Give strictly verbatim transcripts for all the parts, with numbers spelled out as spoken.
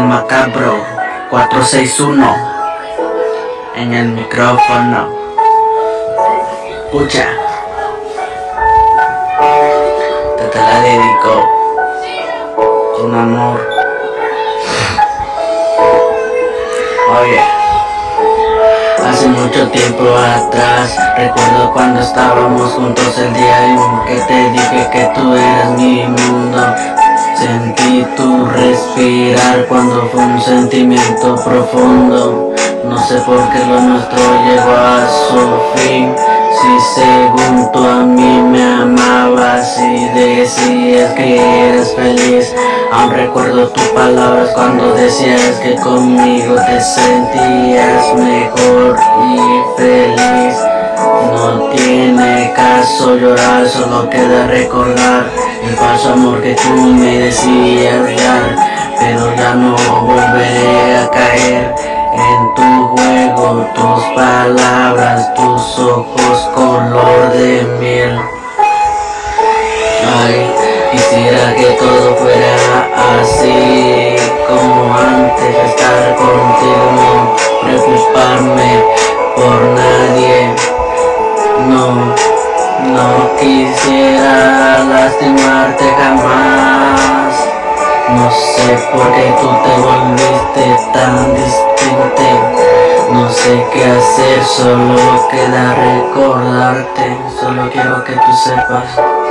Macabro cuatro seis uno en el micrófono. Escucha, te, te la dedico con amor. Oye, hace mucho tiempo atrás recuerdo cuando estábamos juntos el día en que te dije que tú eras mi mundo. Sentí tu respirar cuando fue un sentimiento profundo. No sé por qué lo nuestro llegó a su fin. Si según tú a mí me amabas y decías que eras feliz. Aún recuerdo tus palabras cuando decías que conmigo te sentías mejor y feliz. No tiene caso llorar, solo queda recordar el falso amor que tú me decías dar. Pero ya no volveré a caer en tu juego, tus palabras, tus ojos color de miel. Ay, quisiera que todo fuera así como antes, estar contigo, no preocuparme por nadie. No, no quisiera lastimarte jamás. No sé por qué tú te volviste tan distante. No sé qué hacer, solo queda recordarte. Solo quiero que tú sepas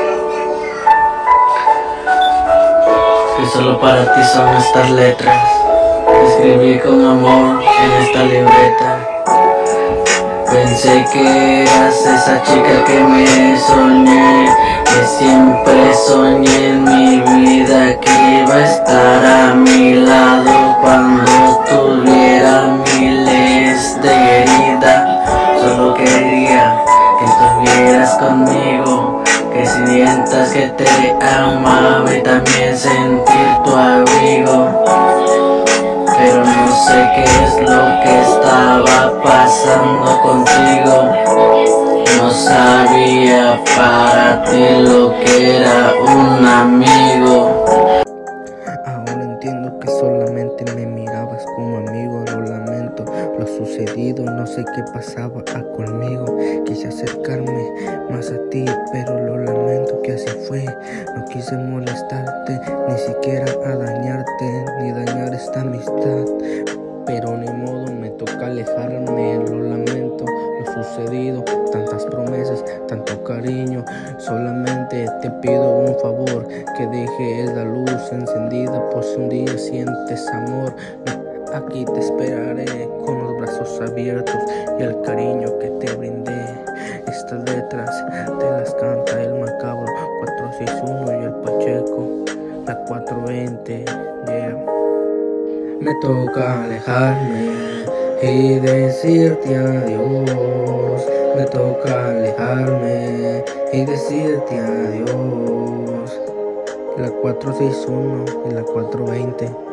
que solo para ti son estas letras. Escribí con amor en esta libreta. Pensé que eras esa chica que me soñé, que siempre soñé en mi vida, que iba a estar a mi lado cuando tuviera miles de heridas. Solo quería que estuvieras conmigo, que sientas que te amaba y también sentir tu abrigo. Pero no sé qué es lo que estaba pasando contigo. No sabía para ti lo que era un amigo. Ahora entiendo que solamente me mirabas como amigo. Lo lamento lo sucedido, no sé qué pasaba conmigo. Quise acercarme más a ti, pero lo lamento que así fue. No quise molestarte, ni siquiera a dañarte, ni dañar esta amistad. Pero ni modo, me toca alejarme. Lo lamento lo sucedido, tantas promesas, tanto cariño. Solamente te pido un favor, que dejes la luz encendida, por si un día sientes amor. Aquí te esperaré con los brazos abiertos y el cariño que te brindé. Estas letras te las canta el Macabro cuatro seis uno y el Pacheco, la cuatro veinte, yeah. Me toca alejarme y decirte adiós. Me toca alejarme y decirte adiós. La cuatro seis uno y la cuatro veinte.